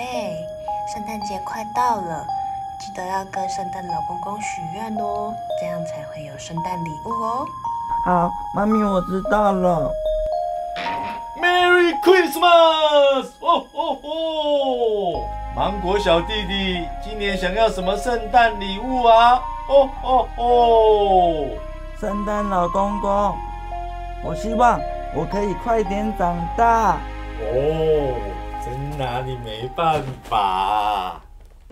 贝，圣诞节快到了，记得要跟圣诞老公公许愿哦，这样才会有圣诞礼物哦。 好，妈咪，我知道了。 Merry Christmas！ 哦哦哦！芒果小弟弟今年想要什么圣诞礼物啊？哦哦哦！ 圣诞老公公，我希望我可以快点长大。 哦，真拿你没办法。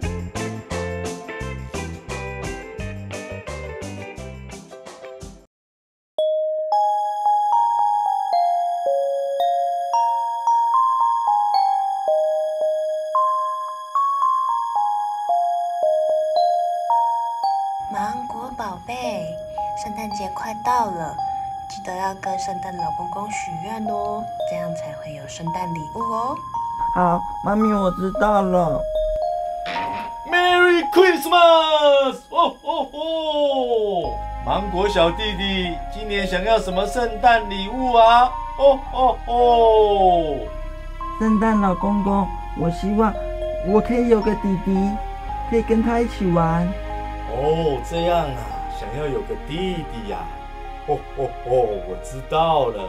芒果宝贝，圣诞节快到了，记得要跟圣诞老公公许愿哦，这样才会有圣诞礼物哦。 好，妈咪，我知道了。 Merry Christmas！ 哦哦哦！芒果小弟弟今年想要什么圣诞礼物啊？哦哦哦！ 圣诞老公公，我希望我可以有个弟弟，可以跟他一起玩。 哦，这样啊，想要有个弟弟呀？哦哦哦，我知道了。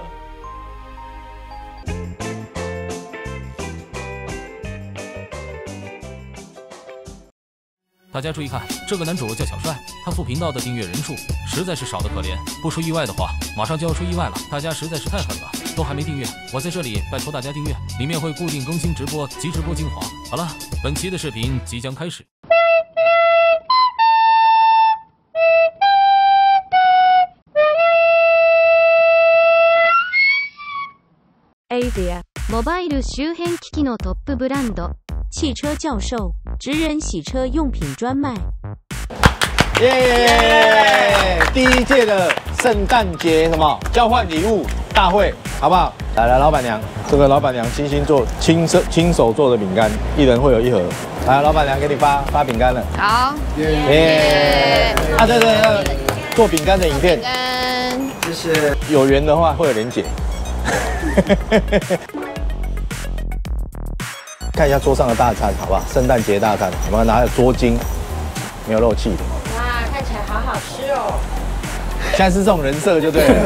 大家注意看，这个男主叫小帅，他副频道的订阅人数实在是少得可怜。不出意外的话，马上就要出意外了，大家实在是太狠了，都还没订阅，我在这里拜托大家订阅，里面会固定更新直播及直播精华。好了，本期的视频即将开始。 AVIA モバイル周辺機器のトップブランド，汽车教授，职人洗车用品专卖。 耶！第一届的圣诞节什么交换礼物大会，好不好？来，老板娘，这个老板娘亲手做的饼干，一人会有一盒。来，老板娘给你发饼干了。 好， 耶！啊，对，做饼干的影片，就是有缘的话会有连结。看一下桌上的大餐，好不好？圣诞节大餐，我们拿桌巾，没有漏气的。 哇，看起来好好吃哦！ 现在是这种人设就对了。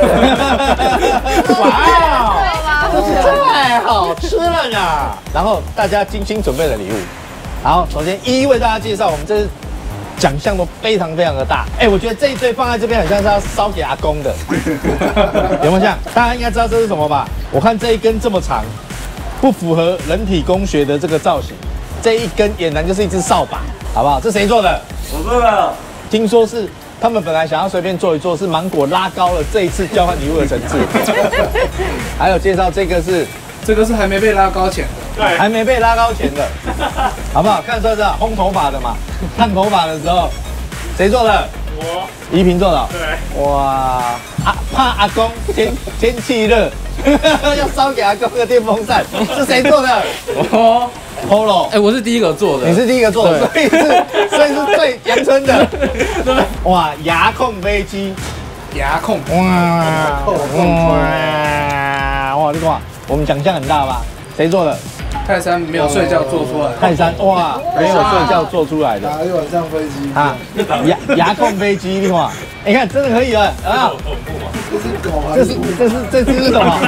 哇，这是太好吃了呢！然后大家精心准备的礼物，好，首先一一为大家介绍，我们这奖项都非常的大。哎，我觉得这一堆放在这边很像是要烧给阿公的，有没有像？大家应该知道这是什么吧？我看这一根这么长，不符合人体工学的这个造型，这一根俨然就是一只扫把，好不好？这谁做的？ 我做的。 听说是他们本来想要随便做一做，是芒果拉高了这一次交换礼物的层次。还有介绍这个是还没被拉高前的，对，还没被拉高前的，好不好？看出来是烘头发的嘛，烫头发的时候，谁做的？我。怡萍做的。对。哇，怕阿公天气热，要烧给阿公的电风扇，是谁做的？我。Polo， 哎，我是第一个做的， 你是第一个做的，所以是最阳春的。哇，遥控飞机， 遥控， 哇，你看，我们奖项很大吧？谁做的？ 泰山没有睡觉做出来的。 泰山，哇，没有睡觉做出来的。 打一晚上飞机啊，遥控飞机，你看，你看，真的可以了啊！ 这是狗还这是？ 这是什么？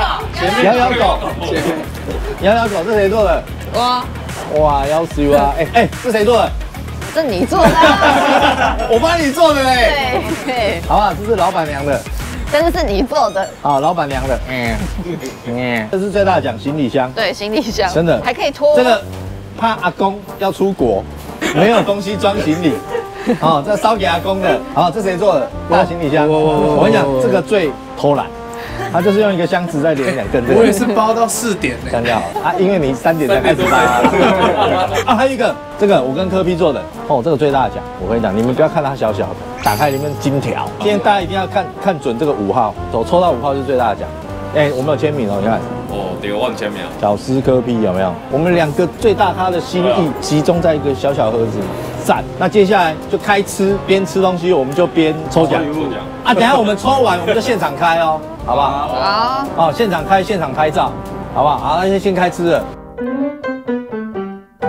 摇摇狗，这谁做的？ 我。 哇，要死啊！哎，这谁做的？ 这你做的。 我帮你做的嘞。 对。 好不好？这是老板娘的。 但是是你做的。 啊，老板娘的。这是最大奖，行李箱。 对，行李箱。 真的。 还可以拖。 这个怕阿公要出国，没有东西装行李。哦，这烧给阿公的。好，这谁做的？大行李箱。我跟你讲，这个最偷懒。他就是用一个箱子再连两根。 我也是包到4点呢， 这样就好啊，因为你3点才开始包啊。还有一个，这个我跟柯 P 做的哦，这个最大奖。我跟你讲，你们不要看它小小的，打开里面金条。今天大家一定要看准这个5号，抽到5号就是最大奖。哎，我们有签名哦，你看。 哦，对，我签名。 小司柯 P 有没有？我们2个最大咖的心意集中在一个小小盒子，赞。那接下来就开吃，边吃东西我们就边抽奖。啊，等一下我们抽完我们就现场开哦，好不好？ 好。 哦，现场开，现场拍照，好不好？好，那先开吃了。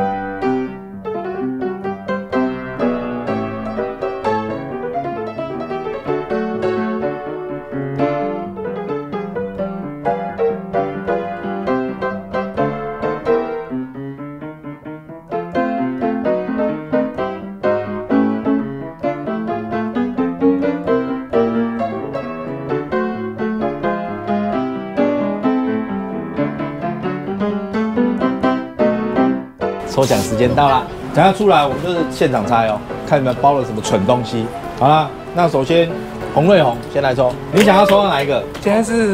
抽奖时间到啦！等下出来，我们就是现场猜哦，看你们包了什么蠢东西。好啦，那首先洪瑞宏先来抽，你想要抽到哪一个？ 现在是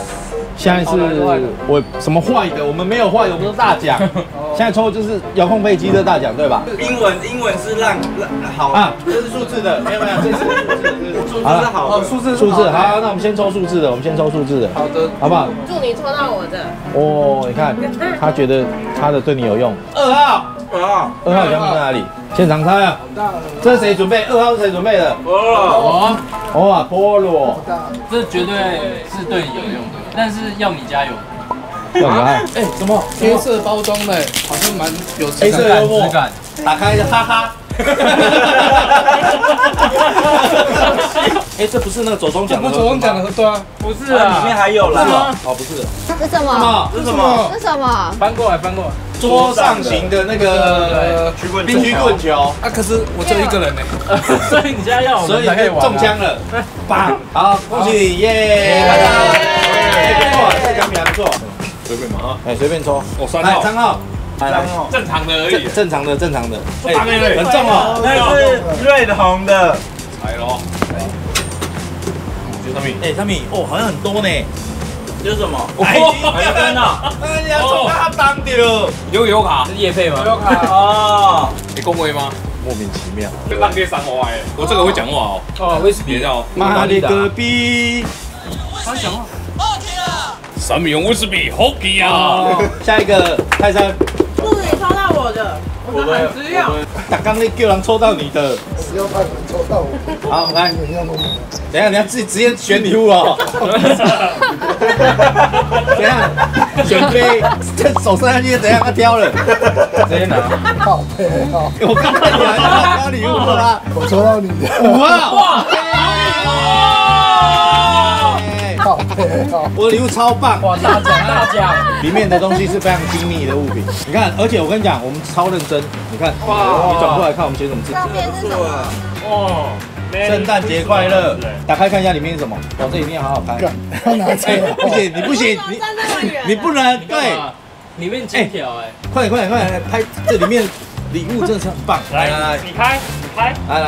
我什么坏的？我们没有坏的，我们都大奖。现在抽的就是遥控飞机的大奖，对吧？ 英文是让好啊，这是数字的，没有，这是数字是好的， 数字好，那我们先抽数字的，好的，好不好？ 祝你抽到我的。 哦，你看，他觉得他的对你有用。2号，2号奖品在哪里？现场猜啊！这是谁准备？2号是谁准备的？哇，菠萝， 这绝对是对你有用的，但是要你加油。 要你看， 哎，什么黑色包装的，好像蛮有黑色幽默感，打开哈哈。哎，这不是那个左中奖的， 左中奖的，对啊， 不是啊， 里面还有啦。 哦，不是的， 是什么？ 这是什么？ 是什么？ 翻过来， 桌上型的那个冰曲棍球啊，可是我只有一个人呢， 所以你现在要我所以们才可以玩。 中枪了，棒！好，恭喜你，耶！不错，这奖品还不错。 随便嘛啊， 哎，随便抽。 哦，3 来号 ，3号，来， 正常的而已。 正常的，哎，很重哦。 那是瑞红的， 来咯。这上面， 哎，上面哦，好像很多呢。 这是什么？ 海参啊！ 哎呀，从他当掉。 悠卡是业配吗？ 有卡哦， 你恭维吗？ 莫名其妙。 这浪爹3花哎，我这个会讲话哦。 哦，威士忌别叫妈的隔壁。 他讲话。 3米威士忌好奇啊！ 下一个泰山， 祝你抽到我的，我的很实用。 打刚那叫人抽到你的。 只要派人抽到我， 好，来， 你要弄什么？ 等一下，你要自己直接选礼物哦。等一下，选飞，这手伸上去怎样？他挑了，直接拿。 靠背哦， 我刚看你还要挑礼物啦。 我抽到你的 5号，哇！ 靠背哦， 我的礼物超棒， 哇，大奖！ 里面的东西是非常精密的物品。你看，而且我跟你讲，我们超认真。你看，你转过来看我们写什么字？ 上面是什么？ 哦， 圣诞节快乐！打开看一下里面是什么。哦，这一定要好好开。 要拿这个， 不行，你不行，你不能对。 里面金条哎， 快点，拍这里面礼物真的是很棒。来， 你开， 来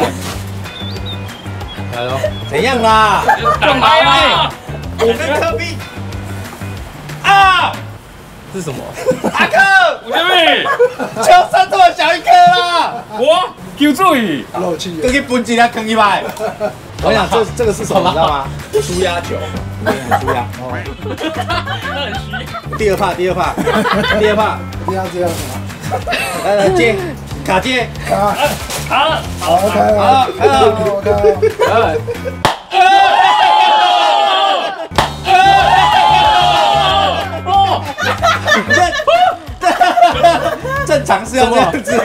喽！怎样啦？ 干嘛呀？ 我跟科比啊！ 是什么？ 阿克， 吴建明， 球剩这么小一颗啦！ 我救注意， 漏气都去分几粒坑一百。我想这个是什么，你知道吗？舒压球，舒压。第二趴， 一定要这样子吗？ 来接卡接好， 好，开了，开了。 正常是要这样子。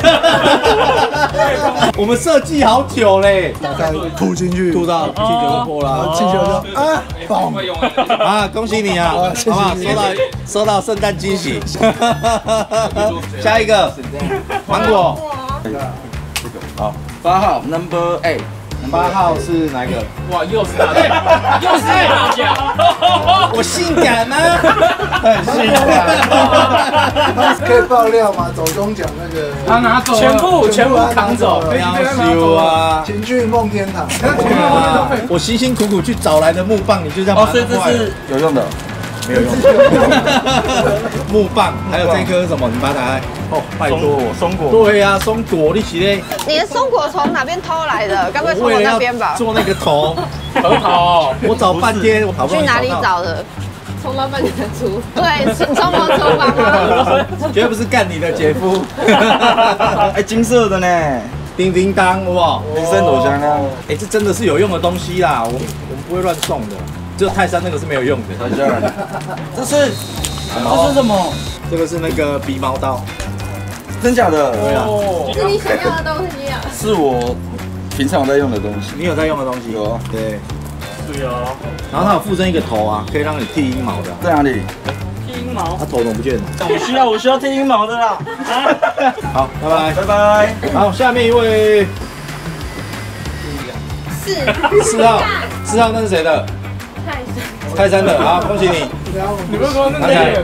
我们设计好久嘞， 大概吐进去， 吐到气球就破了， 气球就啊，嘣！ 啊，恭喜你啊，好不好？收到圣诞惊喜。下一个芒果，好 8号 Number 8。 8号是哪一个？ 哇，又是大奖， 我性感吗？很性感。 可以爆料吗？走中奖那个， 他拿走，全部扛走， 不要修啊！ 情趣梦天堂。 我辛辛苦苦去找来的木棒，你就这样把它弄坏了。 有用的， 没有用。木棒，还有这颗是什么？你把它打开。哦，拜托，松果。对呀，松果，你是嘞？ 你的松果从哪边偷来的？该不会从我为了要那边吧？ 做那个头， 很好。 我找半天，我好不容易去哪里到？ 找的？从老板娘的厨房。对，从我厨房吗？ 绝对不是干你的姐夫。 哎，金色的呢， 叮叮当，哇， 人参果香啊， 哎，这真的是有用的东西啦，我们不会乱送的，只有泰山那个是没有用的。 这是什么？ 这个是那个鼻毛刀， 真假的？ 对啊， 是你想要的东西啊。 是我平常在用的东西。 你有在用的东西？ 有， 对。 对哦。 然后它有附赠一个头啊，可以让你剃阴毛的。 在哪里？ 剃阴毛？ 它头怎么不见了？ 我需要剃阴毛的啦。 好，拜拜， 拜拜。 好，下面一位。4号，那是谁的？泰山的，好，恭喜你。 你不是说那个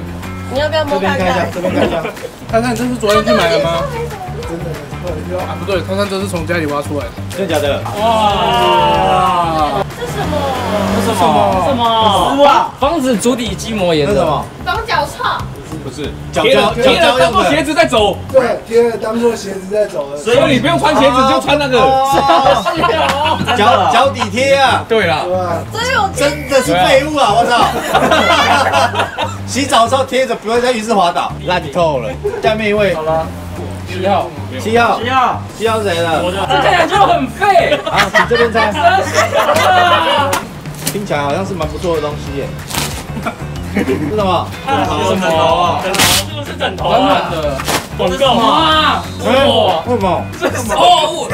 你要不要摸看看？ 这边看一下。 看看这是昨天去买的吗？ 真的啊，不对，看看这是从家里挖出来的。 真的假的？ 哇！ 这什么？ 这什么？什么？丝袜，防止足底筋膜炎的。 这什么？ 防脚臭。 不是， 贴了当做鞋子在走。 对，贴了当做鞋子在走的。 所以你不用穿鞋子，就穿那个。 脚底贴啊。 对了。 真的是废物啊！我操！洗澡的时候贴着，不会在浴室滑倒，烂透了。下面一位，好了，7号是谁的？ 我的。这看起来就很废。 好，请这边猜。听起来好像是蛮不错的东西耶。是什么？ 枕头啊！是不是枕头啊？软软的。广告吗？ 哇！为什么？ 这是哦，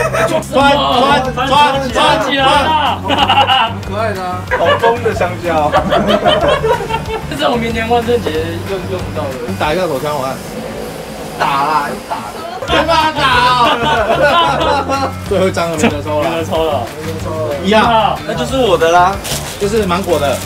穿起来了！ 可爱的啊， 好疯的香蕉。 这是我明年万圣节用到的。 你打一下手枪我看。 打啦，打的。 别把他打！最后一张了，没得抽了。 没得抽了。 1号， 那就是我的啦， 就是芒果的。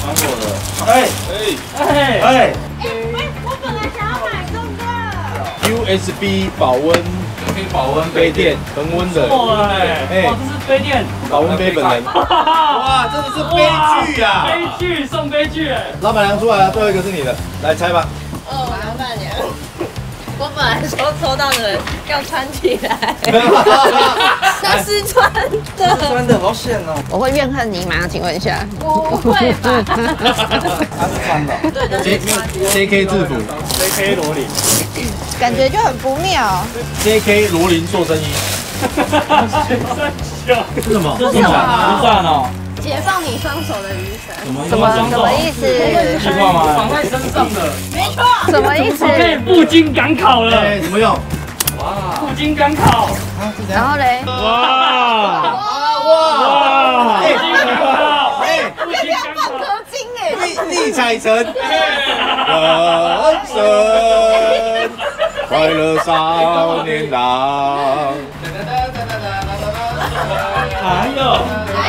我本来想要买这个。 USB 保温可以保温杯垫，恒温的。 哇，这是杯垫， 保温杯本人。哇，真的是悲剧啊！ 悲剧送悲剧。 老板娘出来了，最后一个是你的，来猜吧。 老板娘。我本来说抽到的人要穿起来，那是穿的， 穿的好险哦。 我会怨恨你吗？请问一下，不会吧？ 他是穿的。 对的 ，JK 制服 ，JK 罗琳， 感觉就很不妙。 JK 罗琳塑身衣，是什么？ 这是什么？雨伞哦。 解放你双手的雨伞， 什么意思？ 计划吗？绑在身上的， 没错。什么意思？ 可以赴京赶考了。 怎么用？ 哇，赴京赶考。 然后嘞？ 哇！赴京赶考。赴京赶考。 铂金哎！ 力彩成，人生快乐少年郎。 哎呦！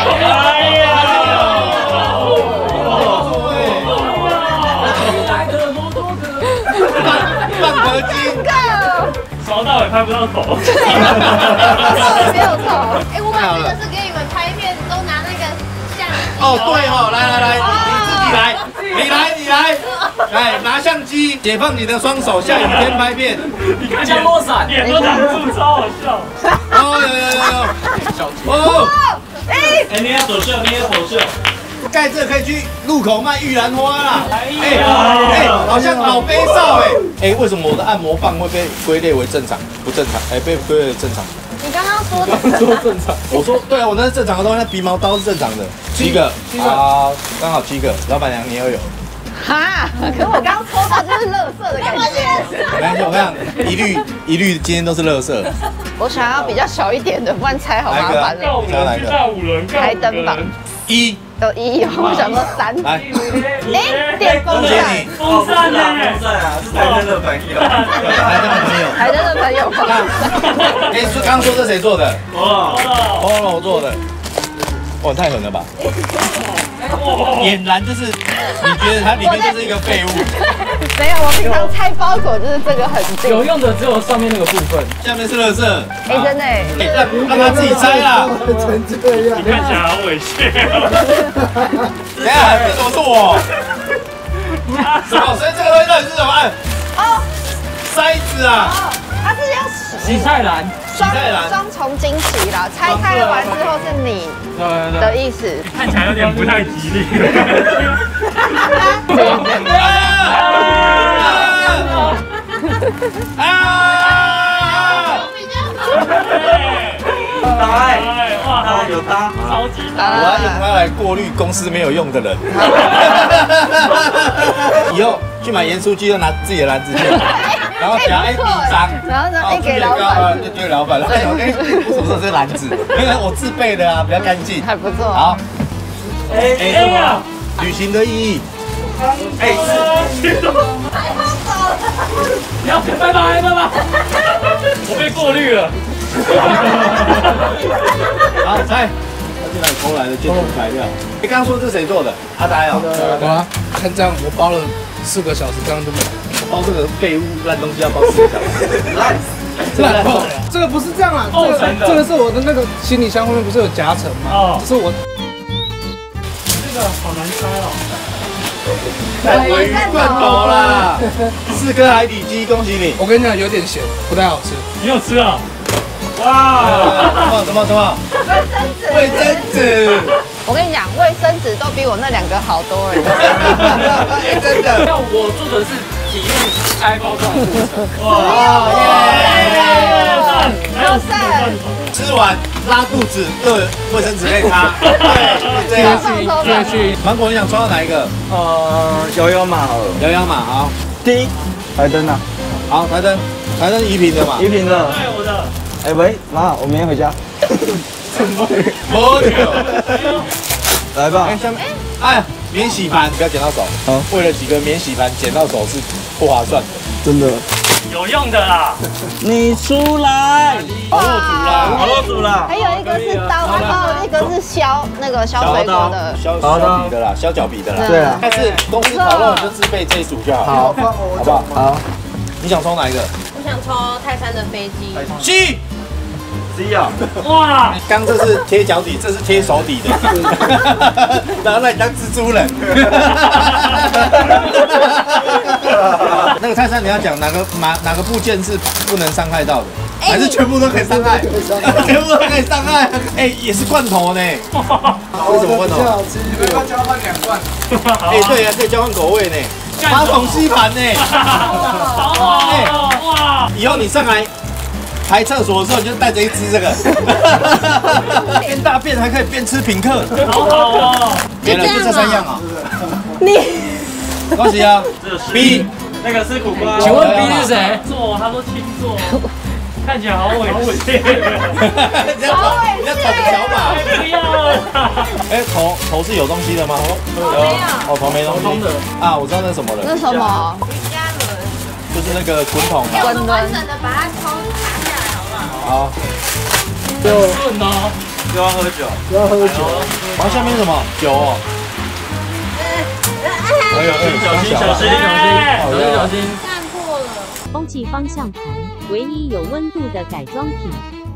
半合金， 从头到尾拍不到头， 没有错。我把这个是给你们拍片，都拿那个相机。 哦，对哦，来，你自己来，来拿相机，解放你的双手，下雨天拍片。 你看降落伞，脸都挡住，超好笑。 哦，有。哦， 哎，捏手秀。 盖这可以去路口卖玉兰花啦！好像老杯少为什么我的按摩棒会被归类为正常？不正常？被归类为正常。 你刚刚说的正常？我说对啊，我那是正常的东西，那鼻毛刀是正常的。7个啊，刚好7个。老板娘你也有。 哈，可是我刚抽到就是垃圾的感觉。 没关系，我看一律今天都是垃圾。 我想要比较小一点的，不然拆好麻烦了。 再来一个。 开灯吧。 1。 都1哦，我想说3。 来， 电风扇。 风扇呢？ 是台灯的朋友。 台灯的朋友。 刚刚说是谁做的 ？Polo 做的。哇，太狠了吧！俨然就是，你觉得它里面就是一个废物？ 没有，我平常拆包裹就是这个痕迹。 有用的只有上面那个部分， 下面是垃圾。 真的让他自己拆啦。 成这样， 你看起来好猥亵。 等一下，为什么是我？什么？所以这个东西到底是什么？筛子啊！ 它是要洗菜篮。 双重惊喜啦！拆开完之后是你的意思， 看起来有点不太吉利。 有搭， 超级我要用它来过滤公司没有用的人。以后去买盐酥鸡要拿自己的篮子去，然后夹第一张， 然后呢给老板， 就给老板。然后为什么是篮子？因为我自备的啊，比较干净， 还不错。 好 ，A 啊， 旅行的意义。 你要拜拜，我被过滤了。 好，猜，他进来偷来的建筑材料。你刚刚说这是谁做的？阿呆哦。 我看这样，我包了4个小时，这样就没了。 包这个废物烂东西要包4个小时，烂不，这个不是这样啊，这个是我的那个行李箱后面不是有夹层吗？哦，这是我。 这个好难拆哦。 鲑鱼罐头啦，4颗海底鸡，恭喜你！ 我跟你讲，有点咸，不太好吃。 你有吃啊？哇！ 什么？卫生纸。 我跟你讲，卫生纸都比我那2个好多了。 真的。 那我做的是体验开包装的过程。 哇！ 还有4 吃完拉肚子，又有卫生纸可以擦。对，这样去。芒果，你想抽到哪一个？ 摇摇马好了。 摇摇马好。 第一，台灯啊。 好，台灯宜平的嘛。 宜平的。 对，我的。 哎喂，妈，我明天回家。 多久？ 来吧。 下面，哎，免洗盘不要剪到手。好，为了几个免洗盘剪到手是不划算的。 真的。 有用的啦。 你出来。好肉煮啦。 还有一个是刀，一个是削水果的。 削皮的啦，削脚皮的啦。 对啊。 但是公司烤肉你就自备这一组就好。 好，好不好？好。 你想抽哪一个？ 我想抽泰山的飞机。 C。 C 啊！ 哇！ 刚这是贴脚底，这是贴手底的，然后让你当蜘蛛人。那个泰山你要讲哪个部件是不能伤害到的，还是全部都可以伤害？全部都可以伤害。哎，也是罐头呢。为什么罐头？ 你们要交换2罐。 哎，对呀，可以交换口味呢。马桶吸盘呢？哇！以后你上来排厕所的时候，你就带着一支这个，边大便还可以边吃品客， 好好哦。 没了，就这3样啊。 你恭喜啊 ！B， 那个是苦瓜。 请问 B 是谁？ 做，他说亲做，看起来好猥亵。 你要找个小马。 不要了。 哎，头是有东西的吗？ 没有。 哦，头没东西。啊，我知道那是什么了。 那什么？ 瑜伽轮。 就是那个滚筒。 我们完整的把它抽拿下来，好不好？ 好。 顺哦。 又要喝酒。 然后下面是什么？酒哦。 小心！ 看破了。 欧记方向盘，唯一有温度的改装品。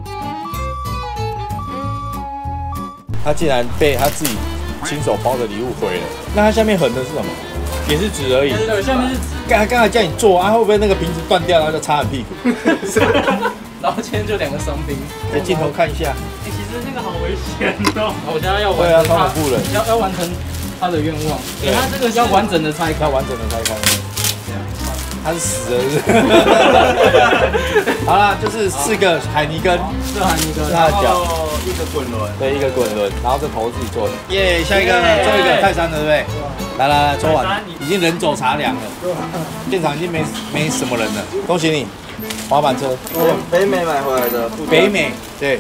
他竟然被他自己亲手包的礼物毁了。那他下面横的是什么？也是纸而已。 对，下面是纸。 刚才叫你做啊，会不会那个瓶子断掉，然后就擦你屁股？ 然后今天就2个伤兵。 给镜头看一下。 其实那个好危险哦。我现在要对啊，超恐怖的。 要完成他的愿望。 对，他这个要完整的拆开， 他是死了，是不是？好啦，就是4个海泥根， 是海泥根， 是他的脚 ，1个滚轮， 对，1个滚轮，然后这头自己做的。耶，下一个最后一个泰山的，对不对？来，抽完，已经人走茶凉了，现场已经没什么人了，恭喜你，滑板车。 北美买回来的。 北美，对。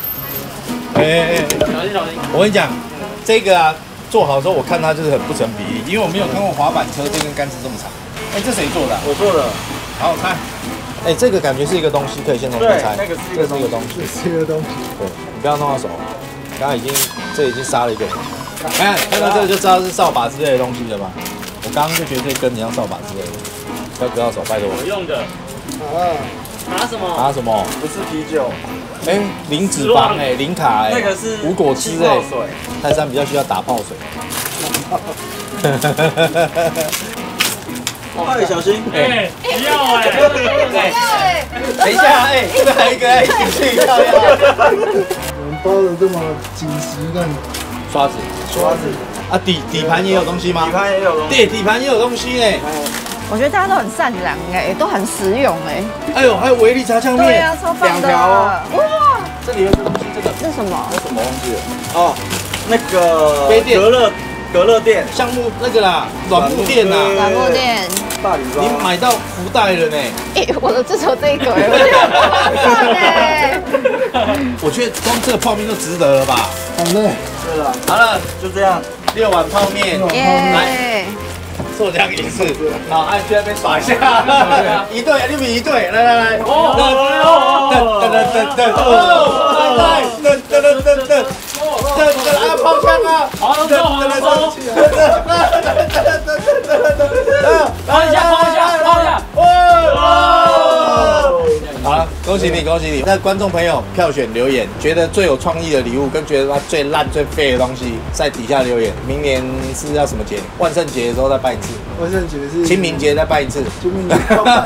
小心！ 我跟你讲，这个啊，做好之后我看它就是很不成比例，因为我没有看过滑板车这根杆子这么长。哎，这谁做的？ 我做的。 好好看。哎，这个感觉是一个东西，可以先从这拆。 那个是一个东西。 对，你不要弄到手。刚刚已经杀了一个人。看到这个就知道是扫把之类的东西了吧？我刚刚就觉得这根很像扫把之类的，不要割到手，拜托。 有用的。拿什么？ 拿什么？ 不是啤酒。 哎，零脂肪哎，零卡哎。 那个是无果汁哎。泰山比较需要打泡水。 哎，小心！ 哎，不要哎！ 等一下哎，这个还有一个哎，进去一下。 我们包的这么紧实，看刷子啊，底盘也有东西吗？ 底盘也有东西。 对，底盘也有东西呢。 我觉得大家都很善良哎，都很实用哎。 哎呦，还有维力炸酱面。 对啊，超棒的。2条哦。哇！ 这里有东西，这个是什么？ 那什么忘记了？哦，那个隔热垫项目那个啦，软木垫呐。 软木垫。 大礼包。 你买到福袋了呢。 哎，我的只有这个哎，我觉得很棒哎。 我觉得光这个泡面就值得了吧？ 好嘞。 对了， 好了， 就这样 ，6碗泡面。 耶。 做这样也是，好，按去那边耍一下，一队，6比1队，来，啊，抛枪啊， 好，放一下， 恭喜你，恭喜你！那观众朋友票选留言，觉得最有创意的礼物跟觉得它最烂最废的东西，在底下留言。明年是要什么节？万圣节的时候再办一次。 万圣节是清明节再办一次。 清明节。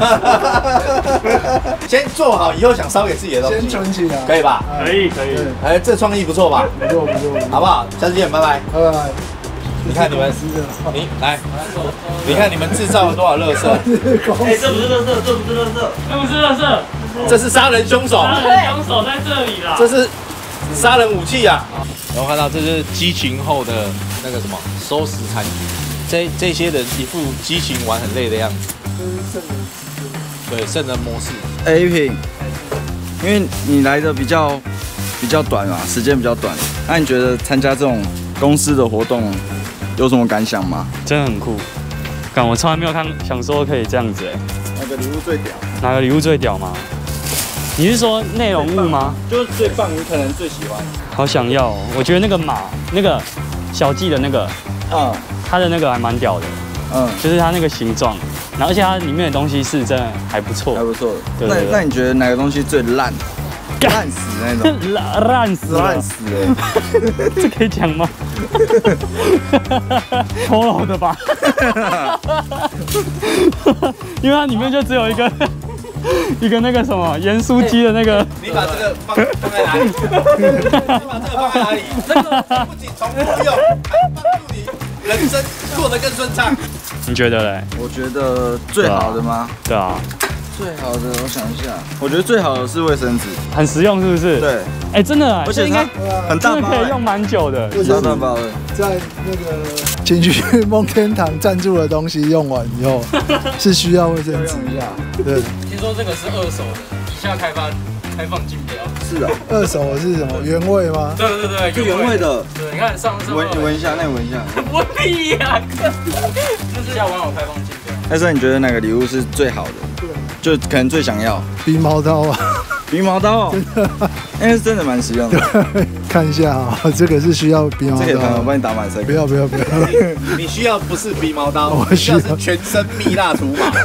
先做好，以后想烧给自己的东西。 先存起来， 可以吧？ 可以可以。 哎，这创意不错吧？ 不错不错， 好不好？下次见，拜拜。 拜拜。 你看你们，你来，你看你们制造了多少垃圾？ 哎，这不是垃圾，这不是垃圾，这不是垃圾， 这是杀人凶手。 杀人凶手在这里啦。 这是杀人武器啊！然后看到这是激情后的那个什么收拾残局，这些人一副激情玩很累的样子。对，圣人模式。 A 品，因为你来的比较短嘛，时间比较短，那你觉得参加这种公司的活动？有什么感想吗？ 真的很酷，我从来没有想说可以这样子哎。 哪个礼物最屌？ 哪个礼物最屌吗？你是说内容物吗？ 就是最棒，你可能最喜欢。 好想要哦，我觉得那个马，那个小季的那个，它的那个还蛮屌的，就是它那个形状，然后而且它里面的东西是真的还不错， 还不错。 对。 那你觉得哪个东西最烂？烂死那种， 烂死哎！ 这可以讲吗？Polo 的吧，因为它里面就只有一个那个什么盐酥鸡的那个。 你把这个放在哪里？你把这个放在哪里？这个不仅重复用，还帮助你人生过得更顺畅。 你觉得嘞？ 我觉得最好的吗？ 对啊。 最好的，我想一下，我觉得最好的是卫生纸， 很实用，是不是？ 对， 哎，真的， 而且它很大包， 可以用蛮久的， 超大包的。 在那个情趣梦天堂赞助的东西用完以后，是需要卫生纸一下。对， 听说这个是二手的，以下开放竞标。 是啊，二手的是什么？原味吗？ 对， 就原味的。 对，你看上闻一下，那闻一下。 我屁呀！这是下网友开放竞标。 艾森，你觉得哪个礼物是最好的？就可能最想要鼻毛刀啊， 鼻毛刀，真的，因为真的蛮实用的。 看一下啊，这个是需要鼻毛刀。 这个我帮你打满色。 不要。 你需要不是鼻毛刀，我需要是全身蜜蜡除毛。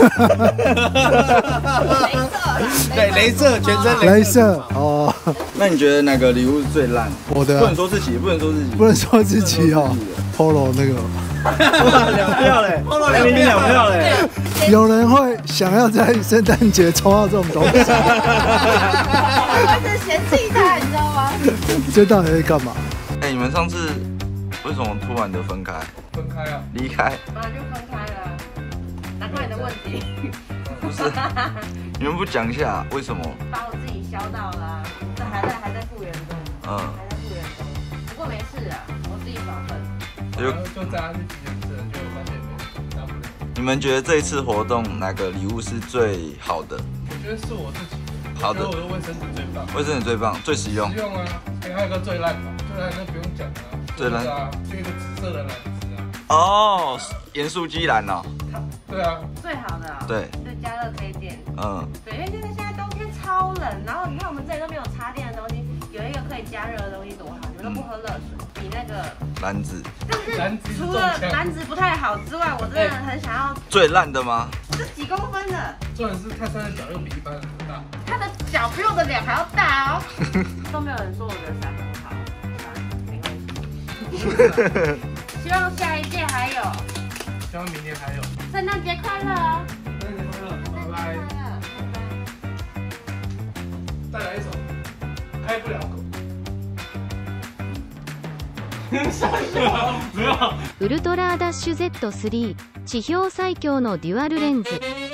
对，雷射，全身雷射。哦， 那你觉得哪个礼物最烂？ 我的不能说自己哦。Polo 那个。 2票嘞，Polo 2票嘞。 有人会想要在圣诞节抽到这种东西， 我一直嫌弃他，你知道吗？ 这到底在干嘛？ 哎，你们上次为什么突然的分开？ 分开啊？ 离开？ 本来就分开了，难怪你的问题。 不是，你们不讲一下为什么？ 把我自己消到了，这还在复原中，还在复原中。不过没事啊，我自己保分。 就在他去急诊室，就发现大不了。 你们觉得这一次活动哪个礼物是最好的？ 我觉得是我自己。 好的。 我觉得卫生纸最棒。 卫生纸最棒，最实用。 实用啊！还有个最烂的，最烂那不用讲啊。 最烂啊，就一个紫色的篮子啊。 哦，盐酥鸡篮哦。 对啊。 最好的。 对。 就加热可以点。对，因为现在冬天超冷，然后你看我们这里都没有插电的东西，有一个可以加热的东西多好，你们都不喝热水，比那个篮子。 但是除了篮子不太好之外，我真的很想要。 最烂的吗？ 这几公分的。 重点是泰山的脚又比一般人大。 他的脚比我的脸还要大哦。都没有人说我的伞很好，没关系。希望下一届还有。 希望明年还有。 圣诞节快乐哦！ 圣诞节快乐，拜拜。再来一首，开不了口。 ウルトラダッシュ Z3 地表最強のデュアルレンズ